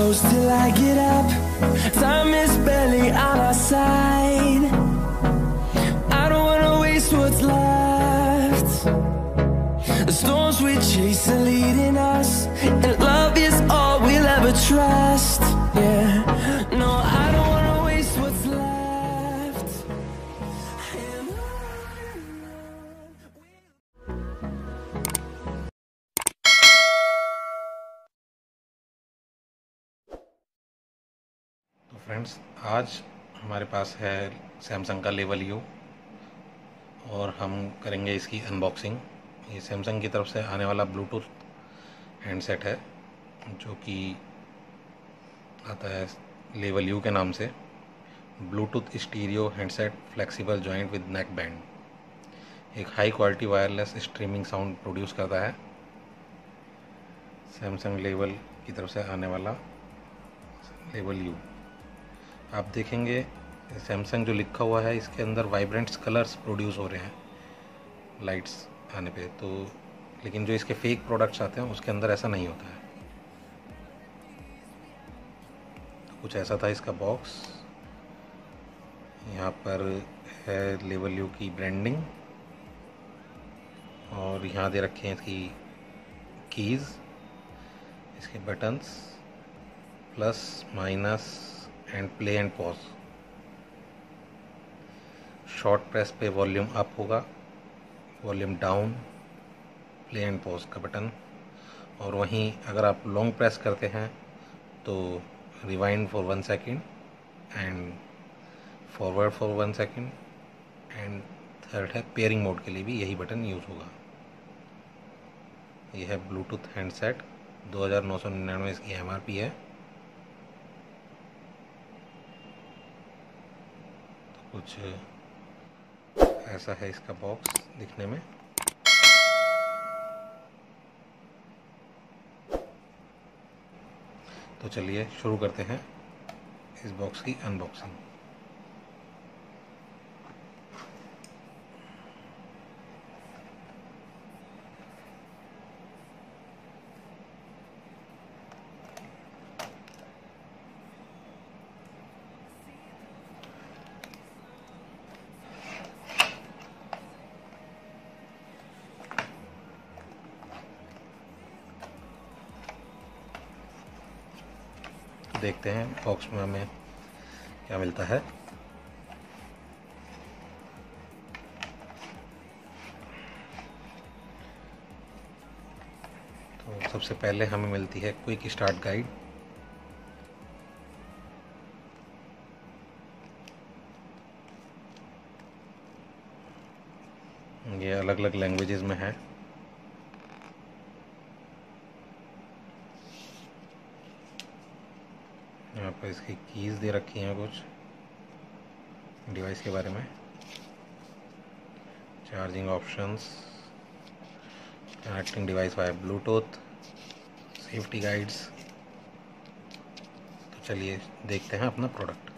close till I get up. Time is barely on our side. I don't wanna waste what's left. The storms we chase are leading us, and love is all we'll ever trust. Yeah, no, I don't wanna waste what's left. And तो friends, आज हमारे पास है Samsung का level you और हम करेंगे इसकी unboxing. ये सैमसंग की तरफ से आने वाला ब्लूटूथ हैंडसेट है जो कि आता है लेवल यू के नाम से। Bluetooth stereo handset flexible joint with neck band, एक high quality wireless streaming sound produce करता है। सैमसंग लेवल की तरफ से आने वाला लेवल यू। आप देखेंगे सैमसंग जो लिखा हुआ है इसके अंदर वाइब्रेंट्स कलर्स प्रोड्यूस हो रहे हैं लाइट्स आने पे, तो लेकिन जो इसके फेक प्रोडक्ट्स आते हैं उसके अंदर ऐसा नहीं होता है। तो कुछ ऐसा था इसका बॉक्स। यहाँ पर है लेवल यू की ब्रांडिंग और यहाँ दे रखे हैं इसकी कीज़, इसके buttons, plus minus and play and pause. Short press पे वॉल्यूम अप होगा, volume down, play and pause का बटन। और वहीं अगर आप लॉन्ग प्रेस करते हैं तो rewind for 1 second and forward for 1 second, and third है पेयरिंग मोड के लिए भी यही बटन यूज़ होगा। यह है ब्लूटूथ हैंडसेट, 2999 इसकी MRP है। तो कुछ ऐसा है इसका बॉक्स दिखने में। तो चलिए शुरू करते हैं इस बॉक्स की अनबॉक्सिंग। देखते हैं बॉक्स में हमें क्या मिलता है। तो सबसे पहले हमें मिलती है क्विक स्टार्ट गाइड। ये अलग अलग लैंग्वेजेस में है। यहाँ पर इसकी कीज़ दे रखी हैं कुछ डिवाइस के बारे में, charging options, connecting device via Bluetooth, safety guides. तो चलिए देखते हैं अपना प्रोडक्ट।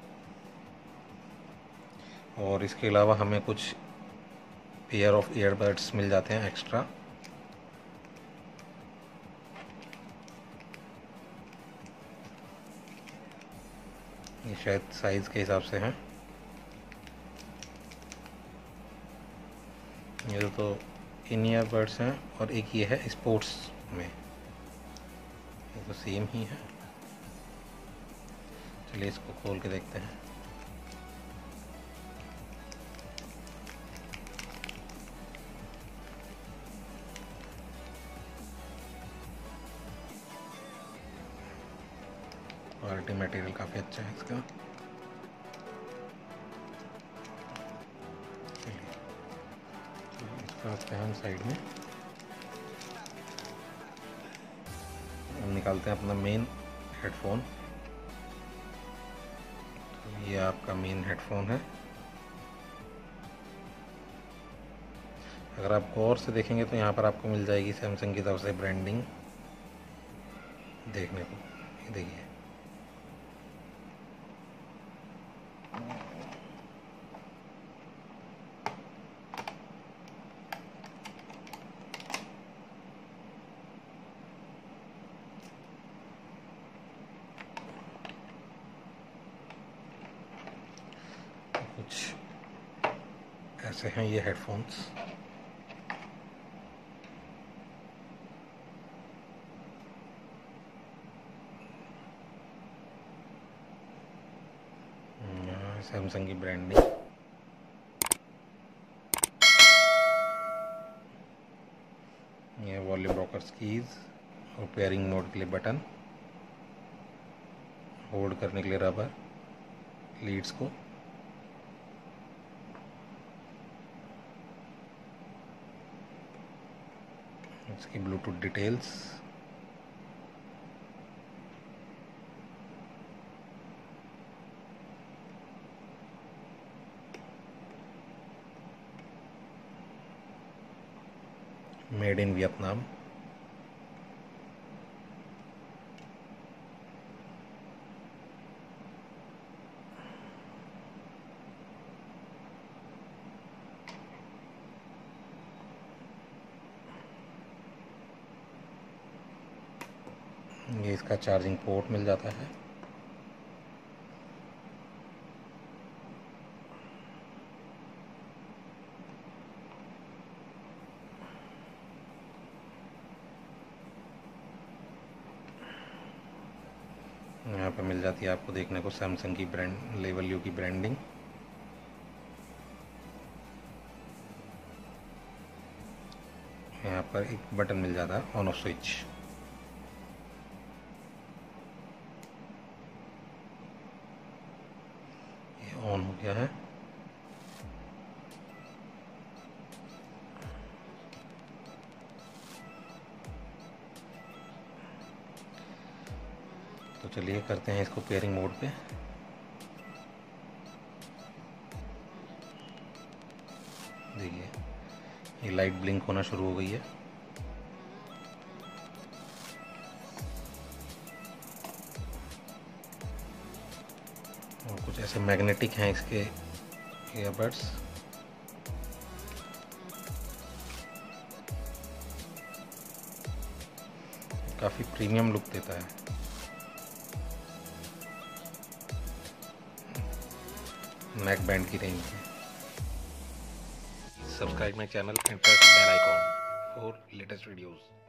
और इसके अलावा हमें कुछ पेयर ऑफ ईयरबड्स मिल जाते हैं एक्स्ट्रा। ये शायद साइज़ के हिसाब से हैं। ये तो इन ईयरबड्स हैं और एक ये है स्पोर्ट्स में, ये तो सेम ही है। चलिए इसको खोल के देखते हैं। क्वालिटी मटेरियल काफ़ी अच्छा है इसका। इसका रखते हैं हम साइड में। हम निकालते हैं अपना मेन हेडफोन। तो ये आपका मेन हेडफोन है। अगर आप गौर से देखेंगे तो यहाँ पर आपको मिल जाएगी सैमसंग की तरफ से ब्रांडिंग देखने को। ये देखिए, ऐसे हैं ये हेडफोन्स। सैमसंग की ब्रांडिंग। ये वॉल्यूम रॉकर्स कीज और पेयरिंग मोड के लिए बटन, होल्ड करने के लिए रबर लीड्स को। इसकी Bluetooth details, made in Vietnam. ये इसका चार्जिंग पोर्ट मिल जाता है। यहाँ पे मिल जाती है आपको देखने को सैमसंग की ब्रांड लेवल यू की ब्रांडिंग। यहाँ पर एक बटन मिल जाता है ऑन ऑफ स्विच। ये ऑन हो गया है। तो चलिए करते हैं इसको पेयरिंग मोड पे। देखिए ये लाइट ब्लिंक होना शुरू हो गई है। और कुछ ऐसे मैग्नेटिक हैं इसके ईयरबड्स। काफ़ी प्रीमियम लुक देता है। नेक बैंड की रेंज है। Subscribe my channel and press bell icon for latest videos.